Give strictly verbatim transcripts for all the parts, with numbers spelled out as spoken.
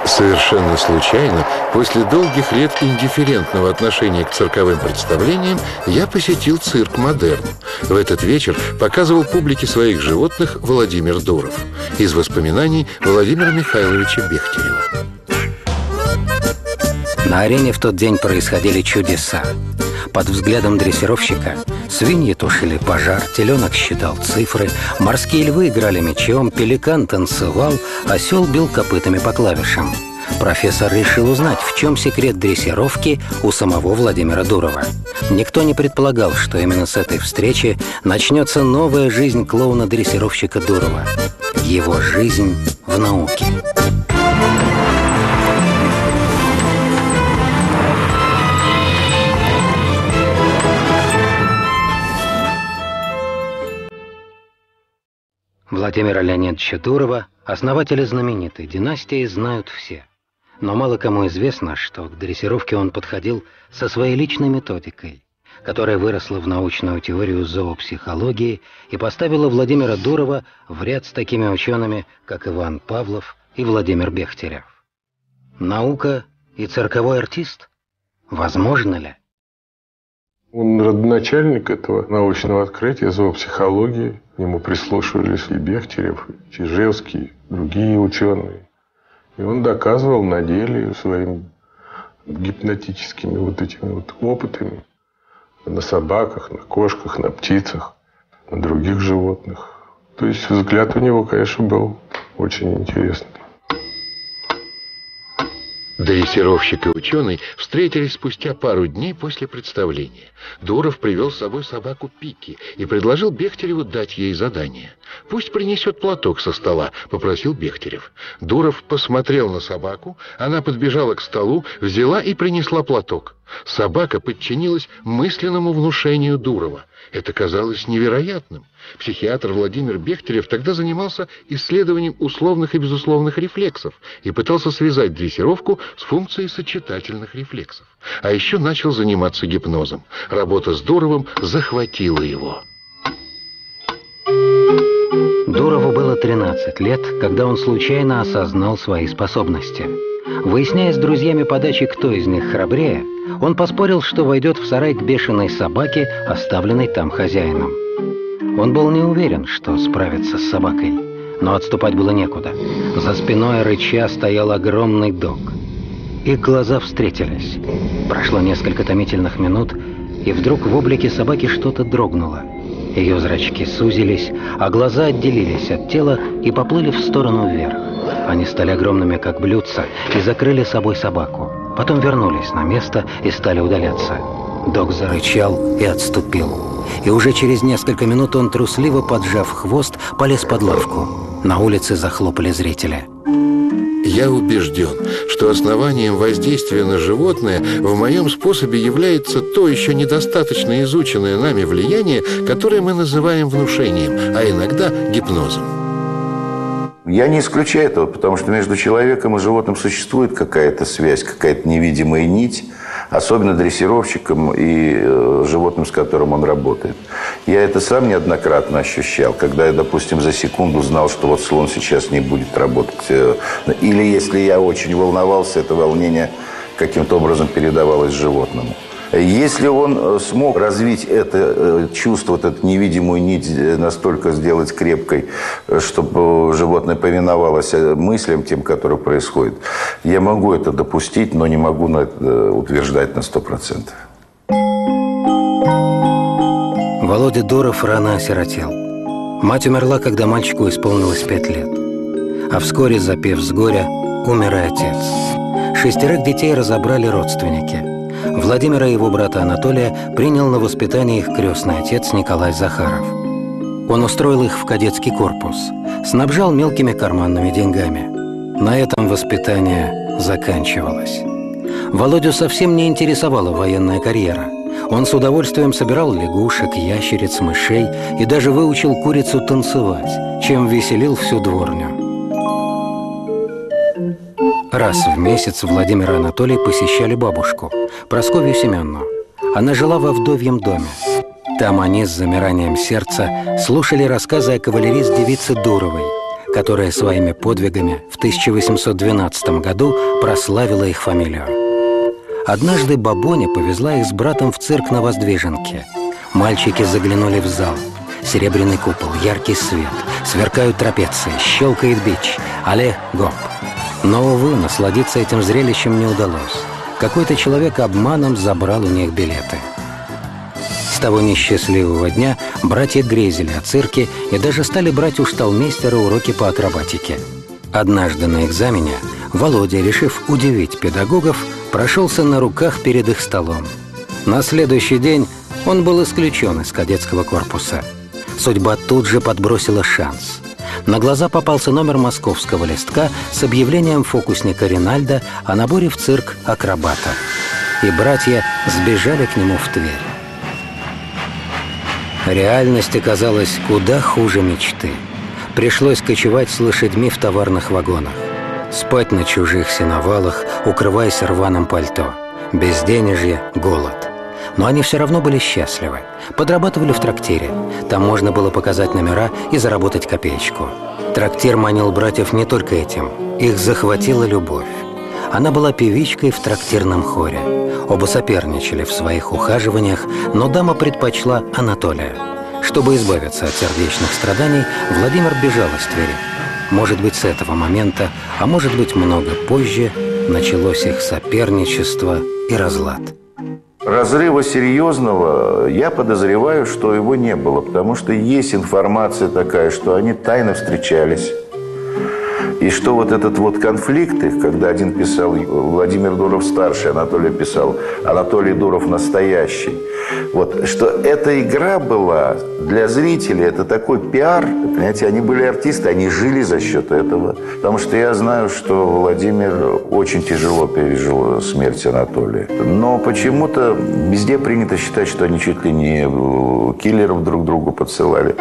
Совершенно случайно, после долгих лет индифферентного отношения к цирковым представлениям, я посетил цирк «Модерн». В этот вечер показывал публике своих животных Владимир Дуров. Из воспоминаний Владимира Михайловича Бехтерева. На арене в тот день происходили чудеса. Под взглядом дрессировщика свиньи тушили пожар, теленок считал цифры, морские львы играли мечом, пеликан танцевал, осел бил копытами по клавишам. Профессор решил узнать, в чем секрет дрессировки у самого Владимира Дурова. Никто не предполагал, что именно с этой встречи начнется новая жизнь клоуна-дрессировщика Дурова. Его жизнь в науке. Владимира Леонидовича Дурова, основателя знаменитой династии, знают все. Но мало кому известно, что к дрессировке он подходил со своей личной методикой, которая выросла в научную теорию зоопсихологии и поставила Владимира Дурова в ряд с такими учеными, как Иван Павлов и Владимир Бехтерев. Наука и цирковой артист? Возможно ли? Он родоначальник этого научного открытия зоопсихологии. К нему прислушивались и Бехтерев, и Чижевский, и другие ученые. И он доказывал на деле своими гипнотическими вот этими вот опытами на собаках, на кошках, на птицах, на других животных. То есть взгляд у него, конечно, был очень интересный. Дрессировщик и ученый встретились спустя пару дней после представления. Дуров привел с собой собаку Пики и предложил Бехтереву дать ей задание. «Пусть принесет платок со стола», — попросил Бехтерев. Дуров посмотрел на собаку, она подбежала к столу, взяла и принесла платок. Собака подчинилась мысленному внушению Дурова. Это казалось невероятным. Психиатр Владимир Бехтерев тогда занимался исследованием условных и безусловных рефлексов и пытался связать дрессировку с функцией сочетательных рефлексов. А еще начал заниматься гипнозом. Работа с Дуровым захватила его. Дурову было тринадцать лет, когда он случайно осознал свои способности. Выясняя с друзьями по даче, кто из них храбрее, он поспорил, что войдет в сарай к бешеной собаке, оставленной там хозяином. Он был не уверен, что справится с собакой, но отступать было некуда. За спиной рыча стоял огромный дог. Их глаза встретились. Прошло несколько томительных минут, и вдруг в облике собаки что-то дрогнуло. Ее зрачки сузились, а глаза отделились от тела и поплыли в сторону вверх. Они стали огромными, как блюдца, и закрыли собой собаку. Потом вернулись на место и стали удаляться. Дог зарычал и отступил. И уже через несколько минут он, трусливо поджав хвост, полез под лавку. На улице захлопали зрители. Я убежден, что основанием воздействия на животное в моем способе является то еще недостаточно изученное нами влияние, которое мы называем внушением, а иногда гипнозом. Я не исключаю этого, потому что между человеком и животным существует какая-то связь, какая-то невидимая нить, особенно дрессировщиком и э, животным, с которым он работает. Я это сам неоднократно ощущал, когда я, допустим, за секунду знал, что вот слон сейчас не будет работать. Э, или если я очень волновался, это волнение каким-то образом передавалось животному. Если он смог развить это чувство, вот эту невидимую нить, настолько сделать крепкой, чтобы животное повиновалось мыслям тем, которые происходят, я могу это допустить, но не могу на это утверждать на сто процентов. Володя Дуров рано осиротел. Мать умерла, когда мальчику исполнилось пять лет. А вскоре, запев с горя, умер и отец. Шестерых детей разобрали родственники. Владимира и его брата Анатолия принял на воспитание их крестный отец Николай Захаров. Он устроил их в кадетский корпус, снабжал мелкими карманными деньгами. На этом воспитание заканчивалось. Володю совсем не интересовала военная карьера. Он с удовольствием собирал лягушек, ящериц, мышей и даже выучил курицу танцевать, чем веселил всю дворню. Раз в месяц Владимир и Анатолий посещали бабушку, Прасковью Семеновну. Она жила во вдовьем доме. Там они с замиранием сердца слушали рассказы о кавалерист-девице Дуровой, которая своими подвигами в тысяча восемьсот двенадцатом году прославила их фамилию. Однажды Бабоня повезла их с братом в цирк на Воздвиженке. Мальчики заглянули в зал. Серебряный купол, яркий свет, сверкают трапеции, щелкает бич. Але гоп. Но, увы, насладиться этим зрелищем не удалось. Какой-то человек обманом забрал у них билеты. С того несчастливого дня братья грезили о цирке и даже стали брать у шталмейстера уроки по акробатике. Однажды на экзамене Володя, решив удивить педагогов, прошелся на руках перед их столом. На следующий день он был исключен из кадетского корпуса. Судьба тут же подбросила шанс. На глаза попался номер московского листка с объявлением фокусника Ринальда о наборе в цирк акробата. И братья сбежали к нему в Тверь. Реальность оказалась куда хуже мечты. Пришлось кочевать с лошадьми в товарных вагонах, спать на чужих сеновалах, укрываясь рваным пальто, безденежье, голод. Но они все равно были счастливы. Подрабатывали в трактире. Там можно было показать номера и заработать копеечку. Трактир манил братьев не только этим. Их захватила любовь. Она была певичкой в трактирном хоре. Оба соперничали в своих ухаживаниях, но дама предпочла Анатолия. Чтобы избавиться от сердечных страданий, Владимир бежал из Твери. Может быть, с этого момента, а может быть, много позже, началось их соперничество и разлад. Разрыва серьезного, я подозреваю, что его не было, потому что есть информация такая, что они тайно встречались. И что вот этот вот конфликт их, когда один писал Владимир Дуров старший, Анатолий писал Анатолий Дуров настоящий. Вот, что эта игра была для зрителей, это такой пиар, понимаете, они были артисты, они жили за счет этого. Потому что я знаю, что Владимир очень тяжело пережил смерть Анатолия. Но почему-то везде принято считать, что они чуть ли не киллеров друг другу подсылали.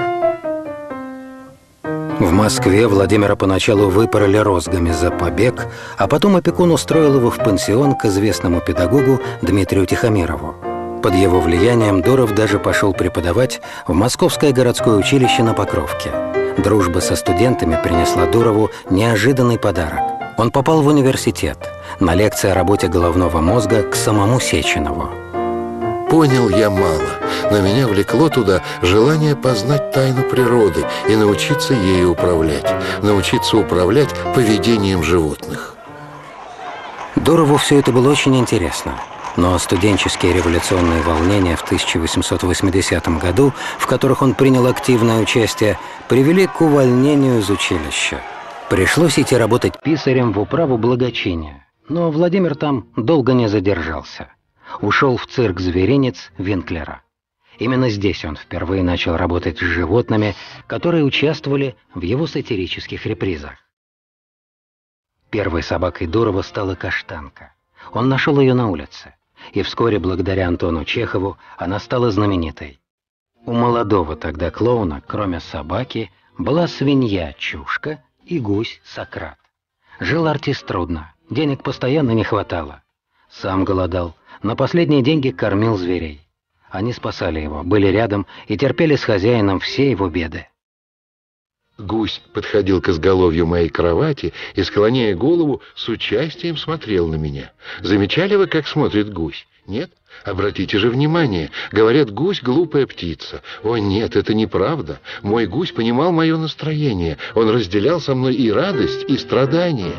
В Москве Владимира поначалу выпороли розгами за побег, а потом опекун устроил его в пансион к известному педагогу Дмитрию Тихомирову. Под его влиянием Дуров даже пошел преподавать в Московское городское училище на Покровке. Дружба со студентами принесла Дурову неожиданный подарок. Он попал в университет на лекции о работе головного мозга к самому Сеченову. Понял я мало, но меня влекло туда желание познать тайну природы и научиться ею управлять, научиться управлять поведением животных. Дурову все это было очень интересно, но студенческие революционные волнения в тысяча восемьсот восьмидесятом году, в которых он принял активное участие, привели к увольнению из училища. Пришлось идти работать писарем в управу благочиния, но Владимир там долго не задержался. Ушел в цирк «Зверинец» Винклера. Именно здесь он впервые начал работать с животными, которые участвовали в его сатирических репризах. Первой собакой Дурова стала каштанка. Он нашел ее на улице, и вскоре, благодаря Антону Чехову, она стала знаменитой. У молодого тогда клоуна, кроме собаки, была свинья Чушка и гусь Сократ. Жил артист трудно, денег постоянно не хватало. Сам голодал. На последние деньги кормил зверей. Они спасали его, были рядом и терпели с хозяином все его беды. Гусь подходил к изголовью моей кровати и, склоняя голову, с участием смотрел на меня. Замечали вы, как смотрит гусь? Нет? Обратите же внимание. Говорят, гусь — глупая птица. О нет, это неправда. Мой гусь понимал мое настроение. Он разделял со мной и радость, и страдания.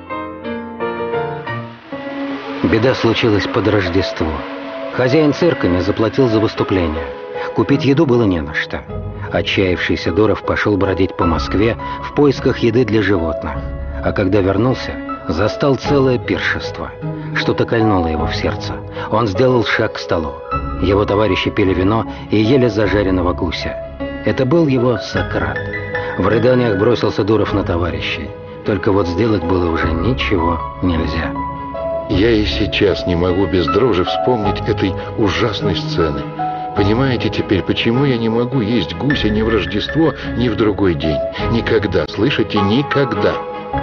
Беда случилась под Рождество. Хозяин цирка не заплатил за выступление. Купить еду было не на что. Отчаявшийся Дуров пошел бродить по Москве в поисках еды для животных. А когда вернулся, застал целое пиршество. Что-то кольнуло его в сердце. Он сделал шаг к столу. Его товарищи пили вино и ели зажаренного гуся. Это был его Сократ. В рыданиях бросился Дуров на товарищей. Только вот сделать было уже ничего нельзя. Я и сейчас не могу без дрожи вспомнить этой ужасной сцены. Понимаете теперь, почему я не могу есть гуся ни в Рождество, ни в другой день? Никогда, слышите, никогда.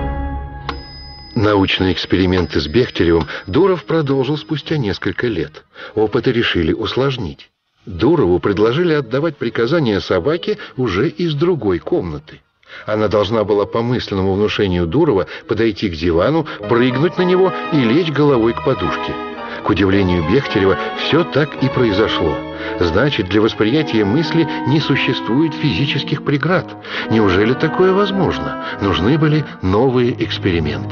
Научные эксперименты с Бехтеревым Дуров продолжил спустя несколько лет. Опыты решили усложнить. Дурову предложили отдавать приказания собаке уже из другой комнаты. Она должна была по мысленному внушению Дурова подойти к дивану, прыгнуть на него и лечь головой к подушке. К удивлению Бехтерева, все так и произошло. Значит, для восприятия мысли не существует физических преград. Неужели такое возможно? Нужны были новые эксперименты.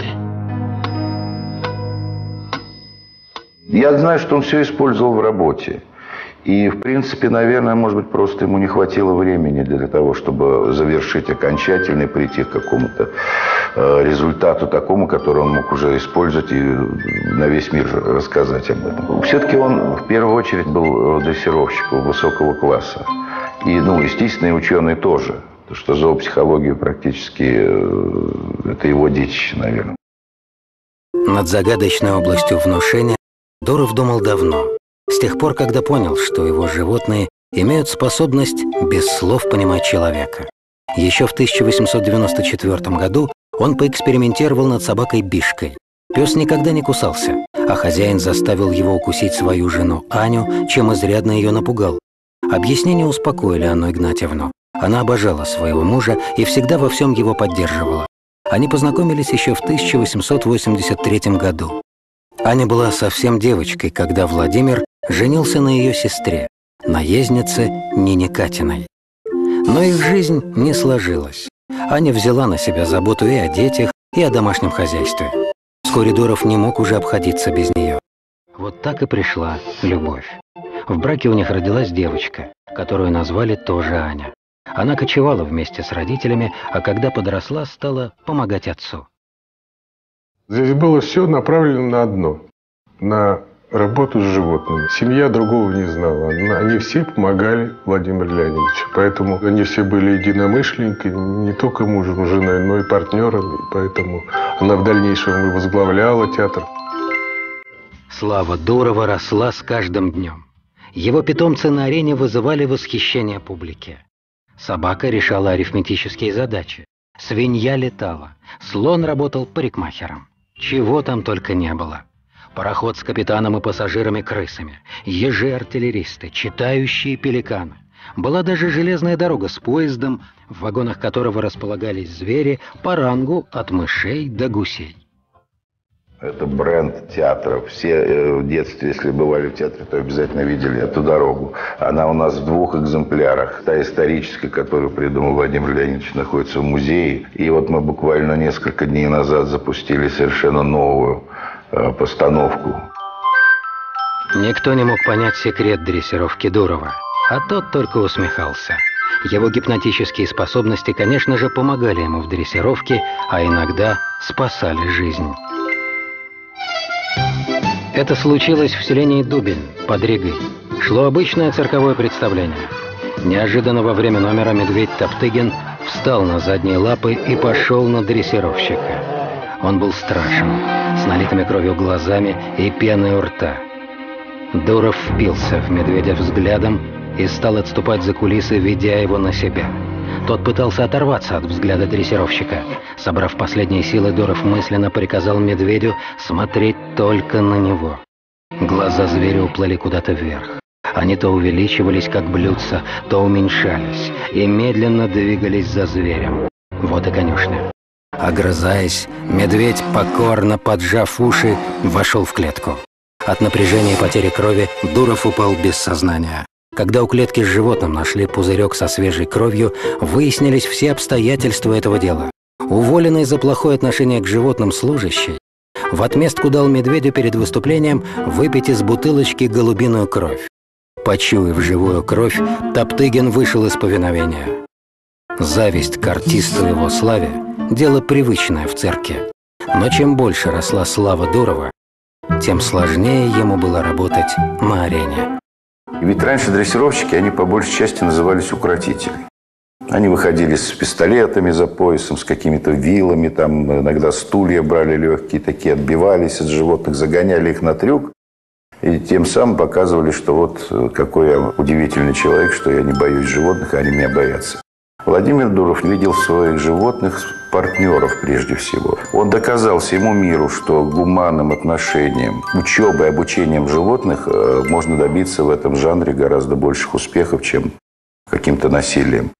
Я знаю, что он все использовал в работе. И, в принципе, наверное, может быть, просто ему не хватило времени для того, чтобы завершить окончательно и прийти к какому-то э, результату такому, который он мог уже использовать и на весь мир рассказать об этом. Все-таки он в первую очередь был дрессировщиком высокого класса. И, ну, естественно, и ученый тоже. Потому что зоопсихология практически э, это его детище, наверное. Над загадочной областью внушения Дуров думал давно. С тех пор, когда понял, что его животные имеют способность без слов понимать человека. Еще в тысяча восемьсот девяносто четвёртом году он поэкспериментировал над собакой Бишкой. Пес никогда не кусался, а хозяин заставил его укусить свою жену Аню, чем изрядно ее напугал. Объяснения успокоили Анну Игнатьевну. Она обожала своего мужа и всегда во всем его поддерживала. Они познакомились еще в тысяча восемьсот восемьдесят третьем году. Аня была совсем девочкой, когда Владимир женился на ее сестре, наезднице Нине Катиной. Но их жизнь не сложилась. Аня взяла на себя заботу и о детях, и о домашнем хозяйстве. Вскоре Дуров не мог уже обходиться без нее. Вот так и пришла любовь. В браке у них родилась девочка, которую назвали тоже Аня. Она кочевала вместе с родителями, а когда подросла, стала помогать отцу. Здесь было все направлено на одно – на работу с животными. Семья другого не знала. Они все помогали Владимиру Леонидовичу. Поэтому они все были единомышленниками, не только мужем и женой, но и партнерами. Поэтому она в дальнейшем и возглавляла театр. Слава Дурова росла с каждым днем. Его питомцы на арене вызывали восхищение публики. Собака решала арифметические задачи. Свинья летала. Слон работал парикмахером. Чего там только не было. Пароход с капитаном и пассажирами-крысами, ежи-артиллеристы, читающие пеликаны. Была даже железная дорога с поездом, в вагонах которого располагались звери по рангу от мышей до гусей. Это бренд театра. Все в детстве, если бывали в театре, то обязательно видели эту дорогу. Она у нас в двух экземплярах. Та историческая, которую придумал Владимир Леонидович, находится в музее. И вот мы буквально несколько дней назад запустили совершенно новую э, постановку. Никто не мог понять секрет дрессировки Дурова, а тот только усмехался. Его гипнотические способности, конечно же, помогали ему в дрессировке, а иногда спасали жизнь. Это случилось в селении Дубень, под Ригой. Шло обычное цирковое представление. Неожиданно во время номера медведь Топтыгин встал на задние лапы и пошел на дрессировщика. Он был страшен, с налитыми кровью глазами и пеной у рта. Дуров впился в медведя взглядом и стал отступать за кулисы, ведя его на себя. Тот пытался оторваться от взгляда дрессировщика. Собрав последние силы, Дуров мысленно приказал медведю смотреть только на него. Глаза зверя уплыли куда-то вверх. Они то увеличивались, как блюдца, то уменьшались и медленно двигались за зверем. Вот и конюшня. Огрызаясь, медведь, покорно поджав уши, вошел в клетку. От напряжения и потери крови Дуров упал без сознания. Когда у клетки с животным нашли пузырек со свежей кровью, выяснились все обстоятельства этого дела. Уволенный за плохое отношение к животным служащий в отместку дал медведю перед выступлением выпить из бутылочки голубиную кровь. Почуяв живую кровь, Топтыгин вышел из повиновения. Зависть к артисту и его славе – дело привычное в цирке. Но чем больше росла слава Дурова, тем сложнее ему было работать на арене. Ведь раньше дрессировщики, они по большей части назывались укротители. Они выходили с пистолетами за поясом, с какими-то вилами, там иногда стулья брали легкие, такие отбивались от животных, загоняли их на трюк. И тем самым показывали, что вот какой я удивительный человек, что я не боюсь животных, а они меня боятся. Владимир Дуров видел в своих животных партнеров прежде всего. Он доказал всему миру, что гуманным отношением, учебой, обучением животных можно добиться в этом жанре гораздо больших успехов, чем каким-то насилием.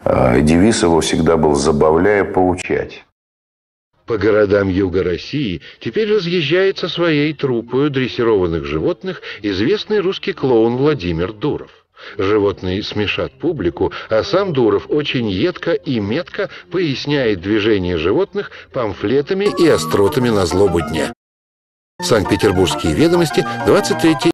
Девиз его всегда был «забавляя, поучать». По городам юга России теперь разъезжает со своей труппой дрессированных животных известный русский клоун Владимир Дуров. Животные смешат публику, а сам Дуров очень едко и метко поясняет движение животных памфлетами и остротами на злобу дня. Санкт-Петербургские ведомости, двадцать третье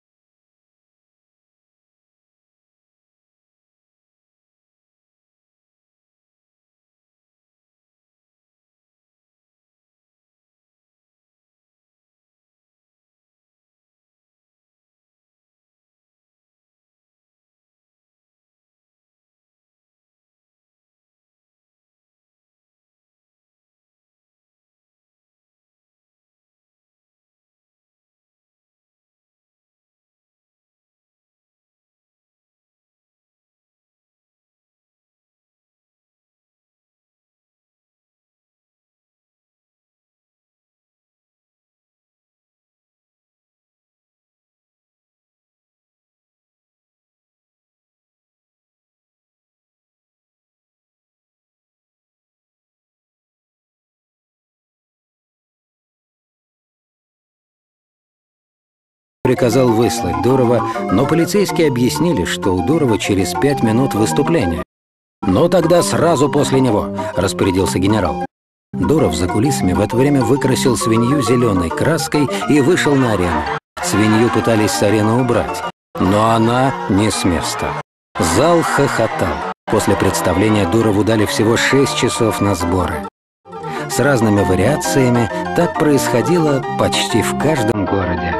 приказал выслать Дурова, но полицейские объяснили, что у Дурова через пять минут выступления. «Ну тогда сразу после него», – распорядился генерал. Дуров за кулисами в это время выкрасил свинью зеленой краской и вышел на арену. Свинью пытались с арены убрать, но она не с места. Зал хохотал. После представления Дурову дали всего шесть часов на сборы. С разными вариациями так происходило почти в каждом городе.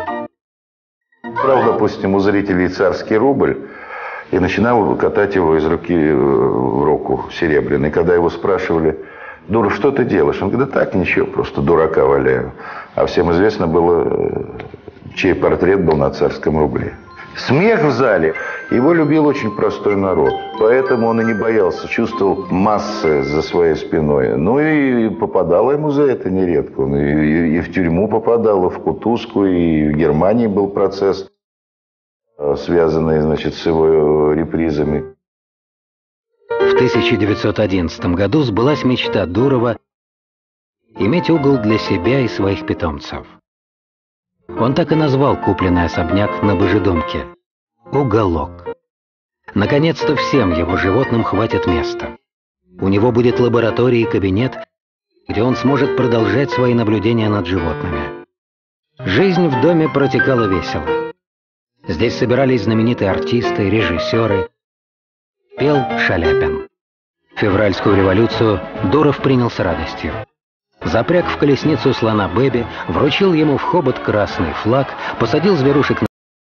Брал, допустим, у зрителей царский рубль и начинал катать его из руки в руку серебряный. Когда его спрашивали: «Дуров, что ты делаешь?» Он говорит: «Да так, ничего, просто дурака валяю». А всем известно было, чей портрет был на царском рубле. Смех в зале его любил очень простой народ. Поэтому он и не боялся, чувствовал массы за своей спиной. Ну и попадало ему за это нередко. Он и, и, и в тюрьму попадал, и в Кутузку, и в Германии был процесс, связанный, значит, с его репризами. В тысяча девятьсот одиннадцатом году сбылась мечта Дурова иметь угол для себя и своих питомцев. Он так и назвал купленный особняк на Божедомке – «Уголок». Наконец-то всем его животным хватит места. У него будет лаборатория и кабинет, где он сможет продолжать свои наблюдения над животными. Жизнь в доме протекала весело. Здесь собирались знаменитые артисты, режиссеры. Пел Шаляпин. Февральскую революцию Дуров принял с радостью. Запряг в колесницу слона Бэби, вручил ему в хобот красный флаг, посадил зверушек на...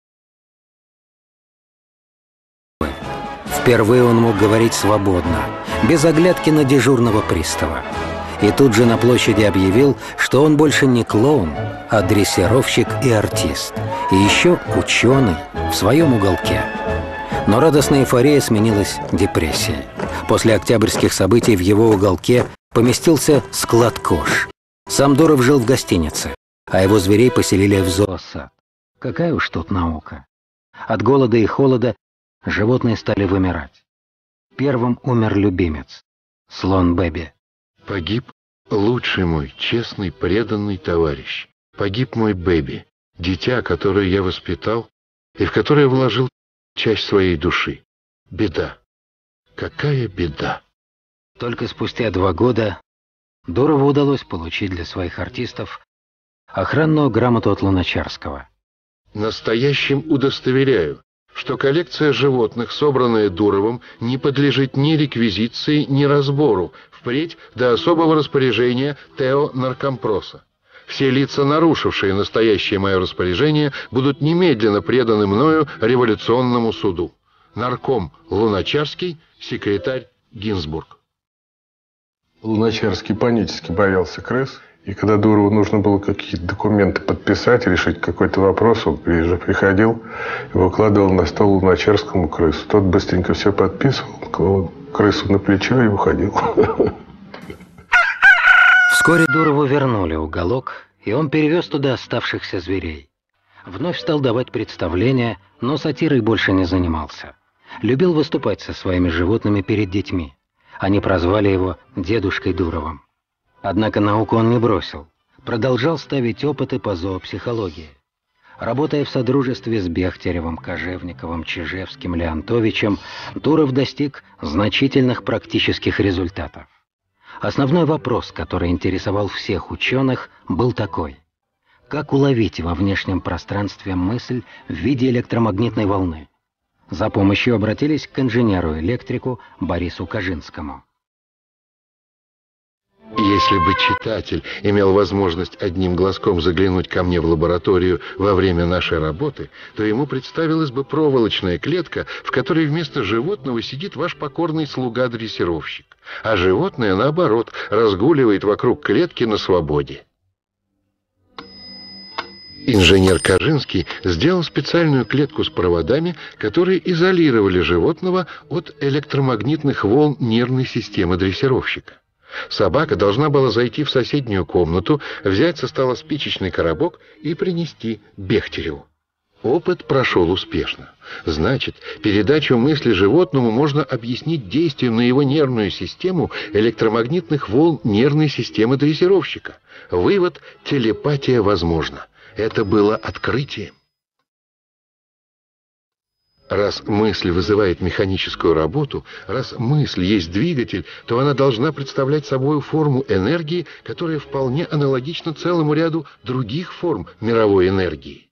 Впервые он мог говорить свободно, без оглядки на дежурного пристава. И тут же на площади объявил, что он больше не клоун, а дрессировщик и артист. И еще ученый в своем уголке. Но радостная эйфория сменилась депрессией. После октябрьских событий в его уголке поместился склад кож. Сам Дуров жил в гостинице, а его зверей поселили в зоосад. Какая уж тут наука. От голода и холода животные стали вымирать. Первым умер любимец, слон Бэби. Погиб лучший мой, честный, преданный товарищ. Погиб мой Бэби, дитя, которое я воспитал и в которое вложил часть своей души. Беда. Какая беда. Только спустя два года Дурову удалось получить для своих артистов охранную грамоту от Луначарского. Настоящим удостоверяю, что коллекция животных, собранная Дуровым, не подлежит ни реквизиции, ни разбору, впредь до особого распоряжения ТЭО Наркомпроса. Все лица, нарушившие настоящее мое распоряжение, будут немедленно преданы мною революционному суду. Нарком Луначарский, секретарь Гинзбург. Луначарский панически боялся крыс. И когда Дурову нужно было какие-то документы подписать, решить какой-то вопрос, он приходил и выкладывал на стол Луначарскому крысу. Тот быстренько все подписывал, клал крысу на плечо и уходил. Вскоре Дурову вернули уголок, и он перевез туда оставшихся зверей. Вновь стал давать представления, но сатирой больше не занимался. любил выступать со своими животными перед детьми. Они прозвали его «дедушкой Дуровым». Однако науку он не бросил. Продолжал ставить опыты по зоопсихологии. Работая в содружестве с Бехтеревым, Кожевниковым, Чижевским, Леонтовичем, Дуров достиг значительных практических результатов. Основной вопрос, который интересовал всех ученых, был такой: как уловить во внешнем пространстве мысль в виде электромагнитной волны? За помощью обратились к инженеру-электрику Борису Кожинскому. Если бы читатель имел возможность одним глазком заглянуть ко мне в лабораторию во время нашей работы, то ему представилась бы проволочная клетка, в которой вместо животного сидит ваш покорный слуга-дрессировщик, а животное, наоборот, разгуливает вокруг клетки на свободе. Инженер Кожинский сделал специальную клетку с проводами, которые изолировали животного от электромагнитных волн нервной системы дрессировщика. Собака должна была зайти в соседнюю комнату, взять со стола спичечный коробок и принести Бехтереву. Опыт прошел успешно. Значит, передачу мысли животному можно объяснить действием на его нервную систему электромагнитных волн нервной системы дрессировщика. Вывод: телепатия возможна. Это было открытием. Раз мысль вызывает механическую работу, раз мысль есть двигатель, то она должна представлять собой форму энергии, которая вполне аналогична целому ряду других форм мировой энергии.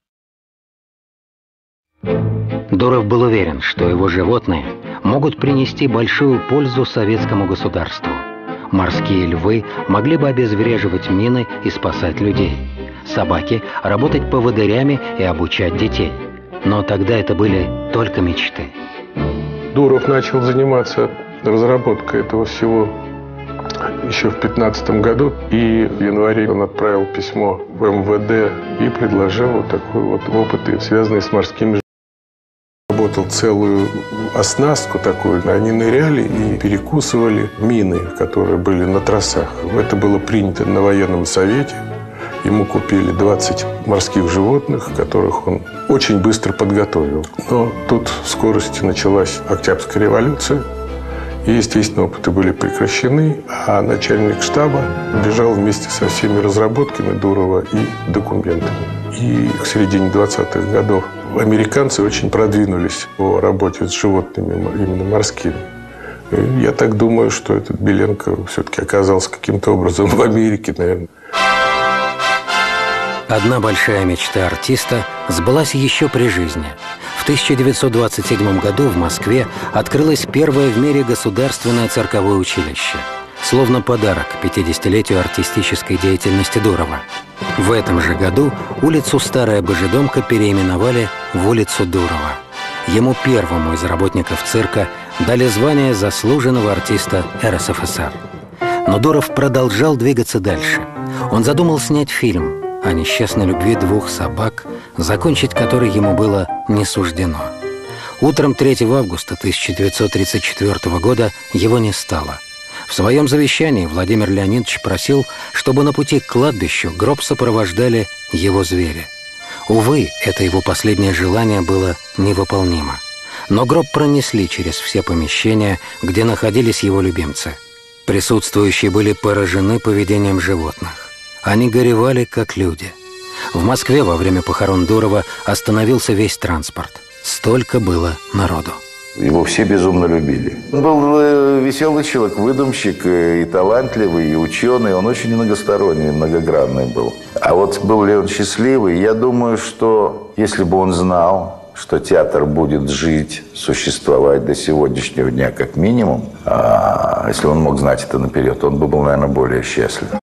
Дуров был уверен, что его животные могут принести большую пользу советскому государству. Морские львы могли бы обезвреживать мины и спасать людей. Собаки — работать поводырями и обучать детей. Но тогда это были только мечты. Дуров начал заниматься разработкой этого всего еще в пятнадцатом году. И в январе он отправил письмо в эм вэ дэ и предложил вот такой вот опыты, связанные с морскими животными. Работал целую оснастку такую. Они ныряли и перекусывали мины, которые были на трассах. Это было принято на военном совете. Ему купили двадцать морских животных, которых он очень быстро подготовил. Но тут в скорости началась Октябрьская революция, и, естественно, опыты были прекращены, а начальник штаба бежал вместе со всеми разработками Дурова и документами. И к середине двадцатых годов американцы очень продвинулись по работе с животными, именно морскими. И я так думаю, что этот Беленко все-таки оказался каким-то образом в Америке, наверное. Одна большая мечта артиста сбылась еще при жизни. В тысяча девятьсот двадцать седьмом году в Москве открылось первое в мире государственное цирковое училище. Словно подарок к пятидесятилетию артистической деятельности Дурова. В этом же году улицу Старая Божедомка переименовали в улицу Дурова. Ему, первому из работников цирка, дали звание заслуженного артиста эр эс эф эс эр. Но Дуров продолжал двигаться дальше. Он задумал снять фильм о несчастной любви двух собак, закончить который ему было не суждено. Утром третьего августа тысяча девятьсот тридцать четвёртого года его не стало. В своем завещании Владимир Леонидович просил, чтобы на пути к кладбищу гроб сопровождали его звери. Увы, это его последнее желание было невыполнимо. Но гроб пронесли через все помещения, где находились его любимцы. Присутствующие были поражены поведением животных. Они горевали, как люди. В Москве во время похорон Дурова остановился весь транспорт. Столько было народу. Его все безумно любили. Он был веселый человек, выдумщик, и талантливый, и ученый. Он очень многосторонний, многогранный был. А вот был ли он счастливый? Я думаю, что если бы он знал, что театр будет жить, существовать до сегодняшнего дня как минимум, а если он мог знать это наперед, он бы был, наверное, более счастлив.